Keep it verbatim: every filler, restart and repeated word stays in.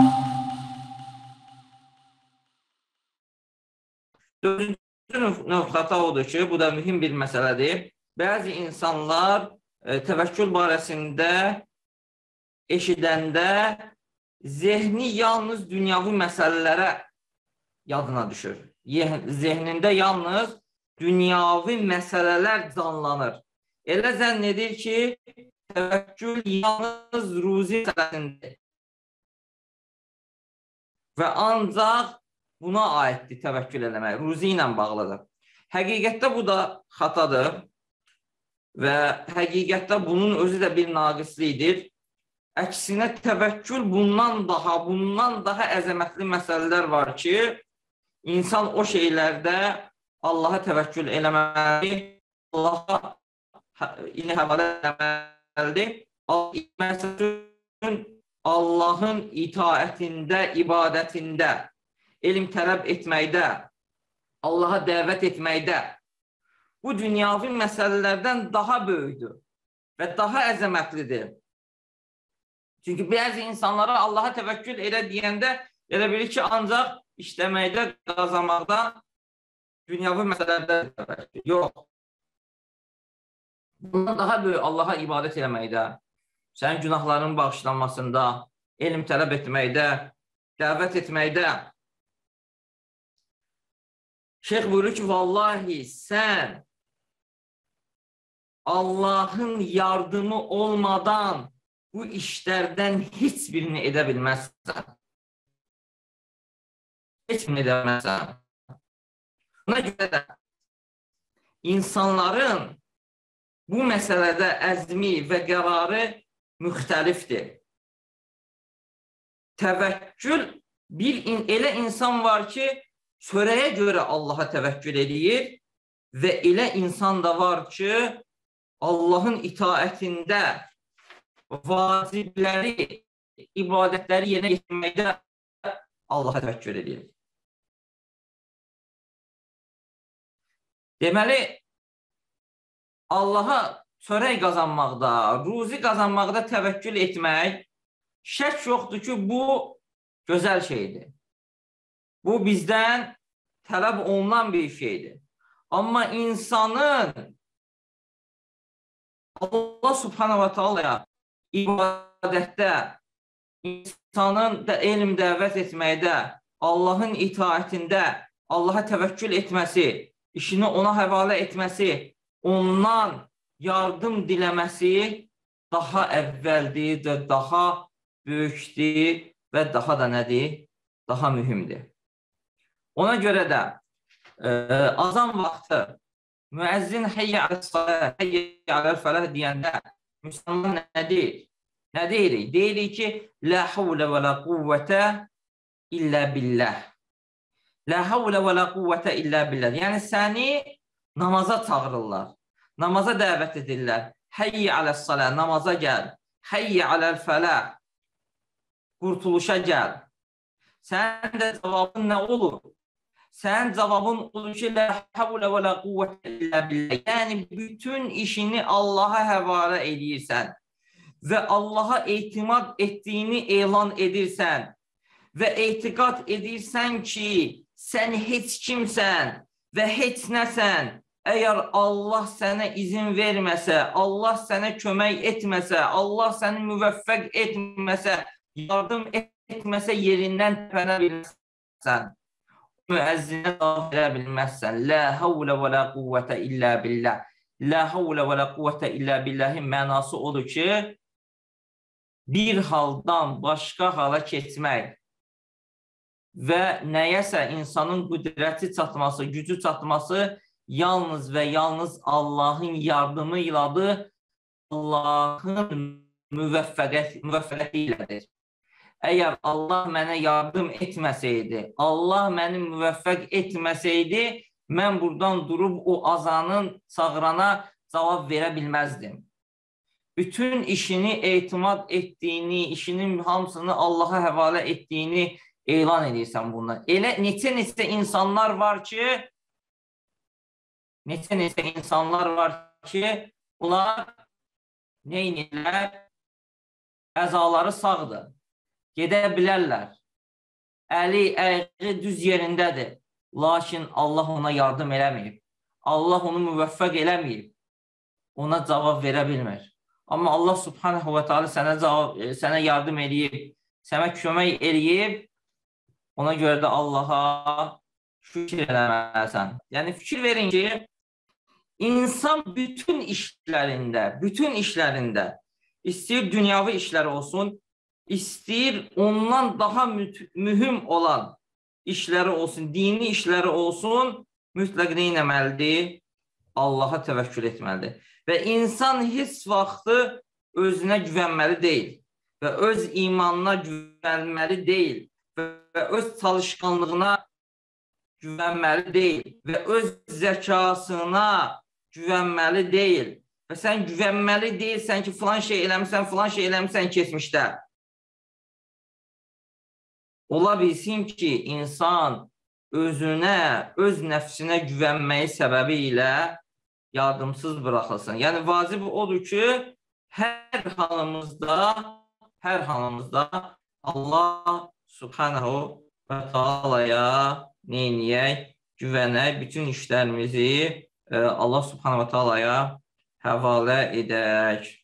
Dördüncü növ xəta odur ki, bu da mühüm bir məsələdir. Bəzi insanlar e, təvəkkül barəsində eşidəndə zehni yalnız dünyavi məsələlərə yadına düşür. Zehnində yalnız dünyavi məsələlər canlanır. Elə zənn edir ki, təvəkkül yalnız ruzi məsələsindir. Və ancaq buna aiddir təvəkkül eləmək, ruzi ilə bağlıdır. Həqiqətdə bu da xatadır və həqiqətdə bunun özü də bir naqislidir. Əksinə təvəkkül bundan daha, bundan daha əzəmətli məsələlər var ki, insan o şeylərdə Allaha təvəkkül eləməli, Allaha ilə həvalə eləməlidir. Allahın itaətində, ibadətində, elm tələb etməkdə, Allaha dəvət etməkdə bu dünyavi məsələlərdən daha böyükdür və daha əzəmətlidir. Çünki bəzi insanlara Allaha təvəkkül elə deyəndə elə bilir ki, ancaq işləməkdə, qazanmaqda, dünyavi məsələlərdə təvəkkül. Yox. Bundan daha böyük Allaha ibadət eləməkdə, sənin günahların bağışlanmasında, elm tələb etməkdə, dəvət etməkdə. Şeyx buyurur ki, vallahi sən Allahın yardımı olmadan bu işlərdən heç birini edə bilməzsən. Heç birini edə bilməzsən. Buna görə də insanların bu məsələdə əzmi və qərarı müxtəlifdir. Təvəkkül, bir in, elə insan var ki, çörəyə görə Allaha təvəkkül edir və elə insan da var ki, Allahın itaətində vacibləri, ibadətləri yerinə yetirməkdə Allaha təvəkkül edir. Deməli, Allaha çörək qazanmaqda, ruzi qazanmaqda təvəkkül etmək, şək yoxdur ki, bu gözəl şeydir. Bu bizdən tələb olunan bir şeydir. Amma insanın Allah subhanahu wa ta'ala ibadətdə, insanın da elm dəvət etməkdə, Allahın itaətində Allaha təvəkkül etməsi, işini ona həvalə etməsi, ondan yardım diləməsi daha əvvəldir və daha böyükdir və daha da nədir? Daha mühümdir. Ona görə də e, azan vaxtı müəzzin heyyə aləs-salə, heyyə aləl-fələh deyəndə müsəlman nə deyir? Nə deyirik? Deyirik ki, la havlə və la quvvətə illə billəh. La havlə və la quvvətə illə billəh. Yəni, səni namaza çağırırlar, namaza dəvət edirlər. Heyyə aləs-salə, namaza gəl. Heyyə aləl-fələh, qurtuluşa gəl. Sənin də cavabın nə olur? Sənin cavabın olur ki, la havlə və la quvvətə illə billəh. Yəni, bütün işini Allaha həvalə edirsən və Allaha etimad etdiyini elan edirsən və etiqad edirsən ki, sən heç kimsən və heç nəsən. Əgər Allah sənə izin verməsə, Allah sənə kömək etməsə, Allah səni müvəffəq etməsə, yardım etməsə, yerindən təpənə bilməzsən. Müəzzinə cavab verə bilməzsən. La havlə və la quvvətə illə billəh. La havlə və la quvvətə illə billəhin mənası odur ki, bir haldan başqa hala keçmək və nəyəsə insanın qüdrəti çatması, gücü çatması yalnız və yalnız Allahın yardımı iladır, Allahın müvəffəqəti ilədir. Əgər Allah mənə yardım etməsəydi, Allah məni müvəffəq etməsəydi, mən buradan durub o azanın çağırana cavab verə bilməzdim. Bütün işini etimad etdiyini, işinin hamısını Allaha həvalə etdiyini elan edirsən bundan. Elə neçə-neçə insanlar var ki, neçə-neçə insanlar var ki, bunlar neynirlər? Əzaları sağdır. gedə bilərlər. Əli, əyi düz yerindədir. Lakin Allah ona yardım eləməyib. Allah onu müvəffəq eləməyib. Ona cavab verə bilmir. Amma Allah subhanahu və teala sənə, cavab, sənə yardım eləyib, sənə kömək eləyib, ona görə də Allaha şükür eləməlisən. Yəni, fikir verin ki, insan bütün işlərində, bütün işlərində, istəyir dünyavi işlər olsun, istəyir ondan daha mühüm olan işləri olsun, dini işləri olsun, mütləq nə etməlidir? Allaha təvəkkül etməlidir. Və insan heç vaxtı özünə güvənməli deyil və öz imanına güvənməli deyil və öz çalışqanlığına güvənməli deyil və öz zəkasına güvənməli deyil və sən güvənməli deyilsən ki, filan şey eləmişsən, filan şey eləmişsən keçmişdə. Ola bilsin ki, insan özünə, öz nəfsinə güvənməyi səbəbi ilə yardımsız buraxılsın. Yəni, vacib odur ki, hər halımızda, hər halımızda Allah subhanahu və teala'ya neyniyək, güvənək, bütün işlərimizi Allah subhanahu və teala'ya həvalə edək.